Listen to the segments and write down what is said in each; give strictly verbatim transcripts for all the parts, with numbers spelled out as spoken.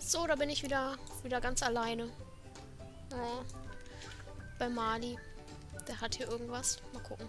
So, da bin ich wieder, wieder ganz alleine. Oh, bei Mali. Der hat hier irgendwas. Mal gucken.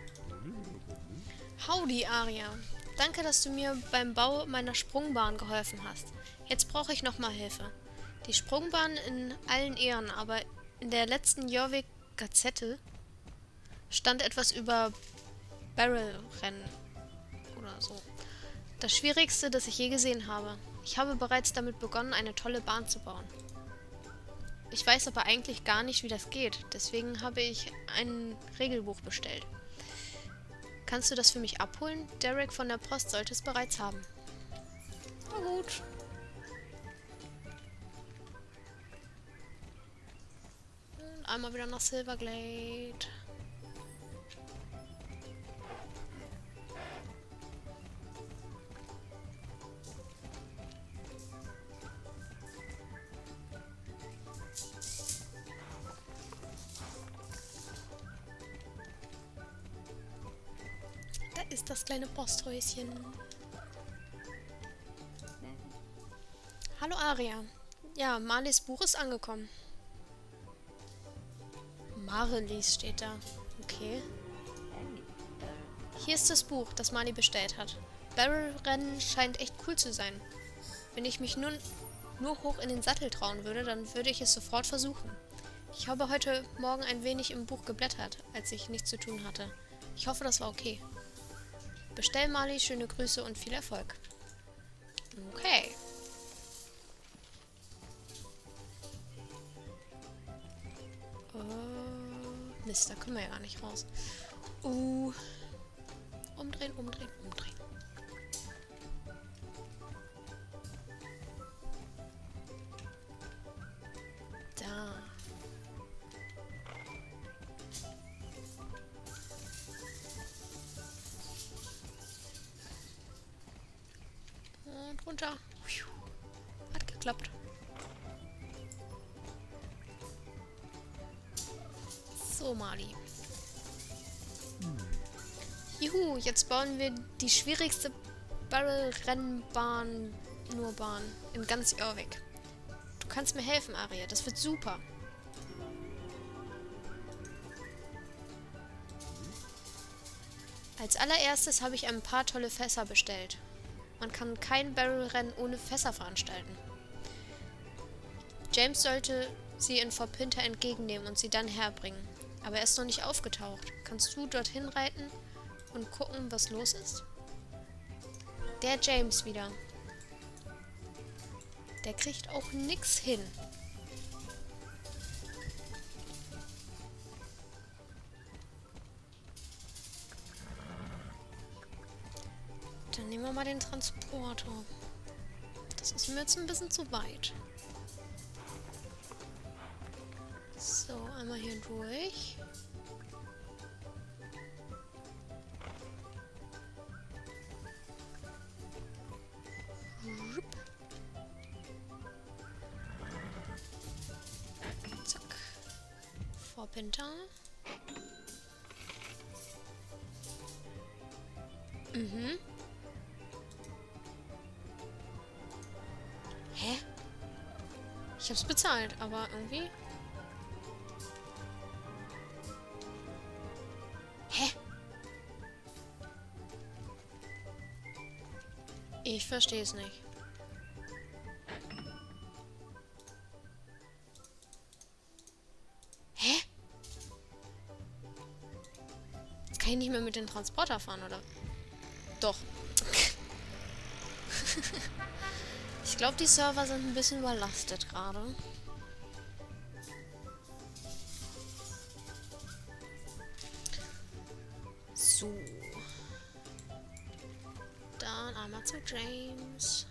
Howdy, Aria. Danke, dass du mir beim Bau meiner Sprungbahn geholfen hast. Jetzt brauche ich nochmal Hilfe. Die Sprungbahn in allen Ehren, aber in der letzten Jorvik-Gazette stand etwas über Barrelrennen oder so. Das Schwierigste, das ich je gesehen habe. Ich habe bereits damit begonnen, eine tolle Bahn zu bauen. Ich weiß aber eigentlich gar nicht, wie das geht. Deswegen habe ich ein Regelbuch bestellt. Kannst du das für mich abholen? Derek von der Post sollte es bereits haben. Na gut. Und einmal wieder nach Silverglade. Da ist das kleine Posthäuschen. Hallo Aria. Ja, Marlies Buch ist angekommen. Marlies steht da. Okay. Hier ist das Buch, das Marlie bestellt hat. Barrelrennen scheint echt cool zu sein. Wenn ich mich nun nur hoch in den Sattel trauen würde, dann würde ich es sofort versuchen. Ich habe heute Morgen ein wenig im Buch geblättert, als ich nichts zu tun hatte. Ich hoffe, das war okay. Bestell Marlie, schöne Grüße und viel Erfolg. Okay. Uh, Mist, da können wir ja gar nicht raus. Uh, umdrehen, umdrehen, umdrehen. Da. Und runter. Hat geklappt. So, Marlie. Juhu, jetzt bauen wir die schwierigste Barrelrennbahn, nur Bahn, in ganz Jorvik. Du kannst mir helfen, Aria. Das wird super. Als allererstes habe ich ein paar tolle Fässer bestellt. Man kann kein Barrelrennen ohne Fässer veranstalten. James sollte sie in Fort Pinter entgegennehmen und sie dann herbringen. Aber er ist noch nicht aufgetaucht. Kannst du dorthin reiten und gucken, was los ist? Der James wieder. Der kriegt auch nix hin. Dann nehmen wir mal den Transporter. Das ist mir jetzt ein bisschen zu weit. So, einmal hier durch. Zack. Fort Pinter. Mhm. Hä? Ich hab's bezahlt, aber irgendwie... Hä? Ich verstehe es nicht. Hä? Jetzt kann ich nicht mehr mit dem Transporter fahren, oder? Doch. Ich glaube, die Server sind ein bisschen überlastet gerade. So. Dann einmal zu James.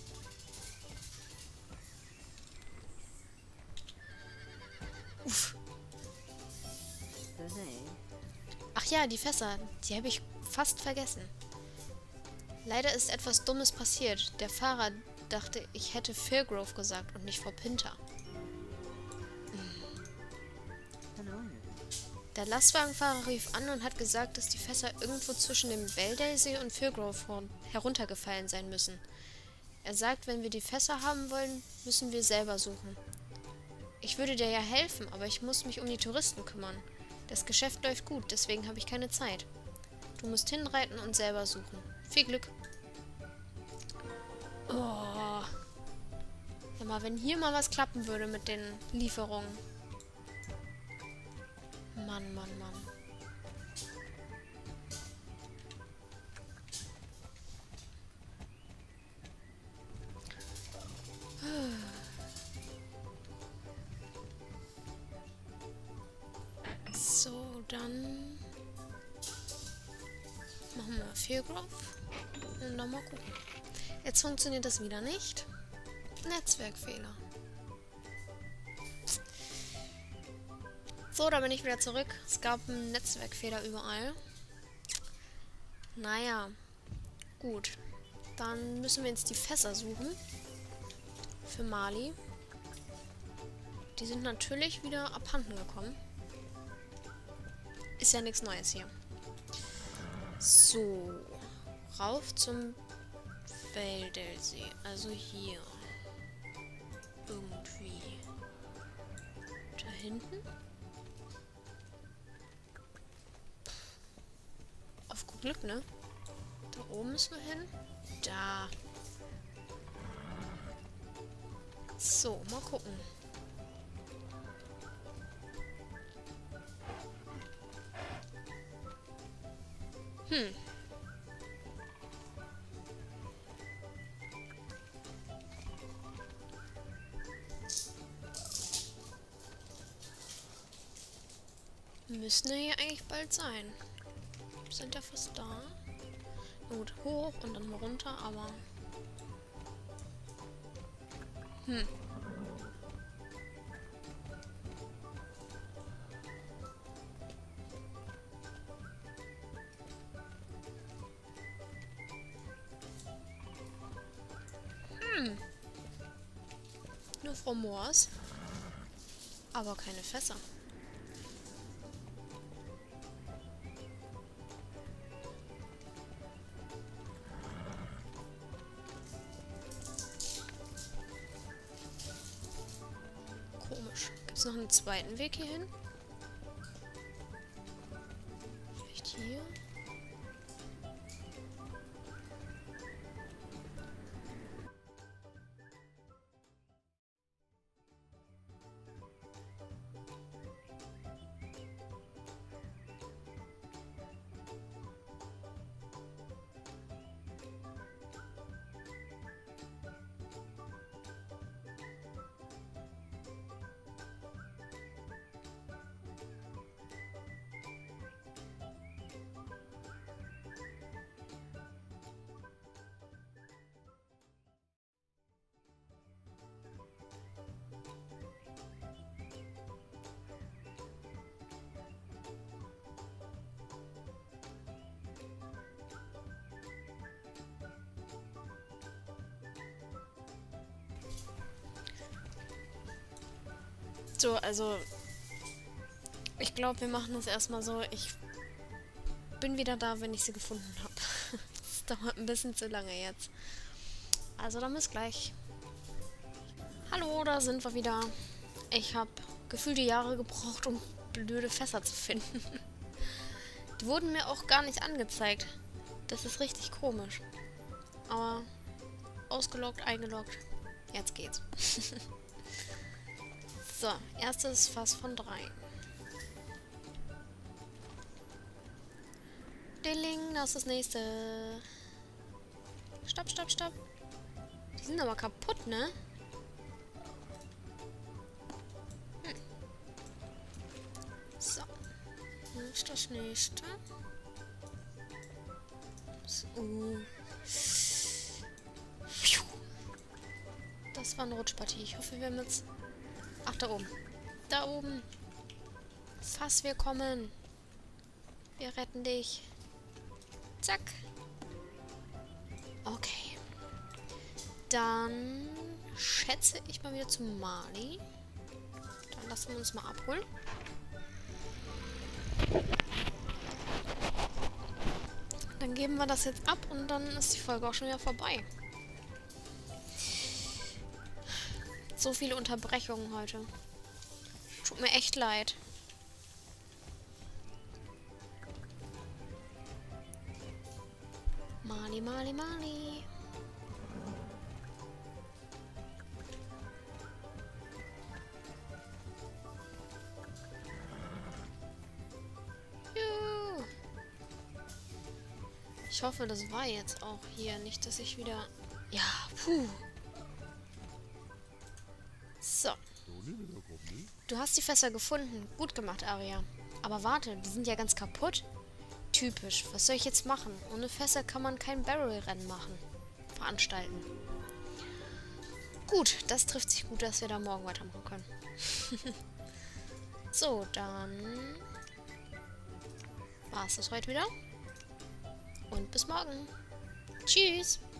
Uff. Ach ja, die Fässer. Die habe ich fast vergessen. Leider ist etwas Dummes passiert. Der Fahrer dachte, ich hätte Fairgrove gesagt und nicht Fort Pinter. Der Lastwagenfahrer rief an und hat gesagt, dass die Fässer irgendwo zwischen dem Valdaysee und Fairgrove heruntergefallen sein müssen. Er sagt, wenn wir die Fässer haben wollen, müssen wir selber suchen. Ich würde dir ja helfen, aber ich muss mich um die Touristen kümmern. Das Geschäft läuft gut, deswegen habe ich keine Zeit. Du musst hinreiten und selber suchen. Viel Glück. Oh. Sag mal, wenn hier mal was klappen würde mit den Lieferungen. Mann, Mann, Mann. So, dann machen wir Fehlgrove und dann mal gucken. Jetzt funktioniert das wieder nicht. Netzwerkfehler. So, da bin ich wieder zurück. Es gab einen Netzwerkfehler überall. Naja, gut. Dann müssen wir jetzt die Fässer suchen. Für Mali. Die sind natürlich wieder abhanden gekommen. Ist ja nichts Neues hier. So. Rauf zum Wäldelsee. Also hier. Irgendwie. Da hinten? Auf gut Glück, ne? Da oben müssen wir hin. Da. So, mal gucken. Hm. Müssen wir hier eigentlich bald sein. Sind ja fast da. Na gut, hoch und dann mal runter, aber... Hm. Hm. Nur Frau Moors. Aber keine Fässer. Komisch. Gibt es noch einen zweiten Weg hier hin? Vielleicht hier? So, also ich glaube, wir machen das erstmal so. Ich bin wieder da, wenn ich sie gefunden habe. Das dauert ein bisschen zu lange jetzt. Also dann bis gleich. Hallo, da sind wir wieder. Ich habe gefühlte Jahre gebraucht, um blöde Fässer zu finden. Die wurden mir auch gar nicht angezeigt. Das ist richtig komisch. Aber ausgeloggt, eingeloggt. Jetzt geht's. So, erstes Fass von drei. Dilling, das ist das nächste. Stopp, stopp, stopp. Die sind aber kaputt, ne? Hm. So. Hier ist das nächste. So. Das war eine Rutschpartie. Ich hoffe, wir haben jetzt... Ach, da oben. Da oben. Fass, wir kommen. Wir retten dich. Zack. Okay. Dann schätze ich mal wieder zu Mali. Dann lassen wir uns mal abholen. Dann geben wir das jetzt ab und dann ist die Folge auch schon wieder vorbei. so viele Unterbrechungen heute. Tut mir echt leid. Mali, Mali, Mali. Juhu. Ich hoffe, das war jetzt auch hier. Nicht, dass ich wieder... Ja, puh. So. Du hast die Fässer gefunden. Gut gemacht, Aria. Aber warte, die sind ja ganz kaputt. Typisch. Was soll ich jetzt machen? Ohne Fässer kann man kein Barrel-Rennen machen. Veranstalten. Gut, das trifft sich gut, dass wir da morgen weitermachen können. So, dann war es das heute wieder. Und bis morgen. Tschüss.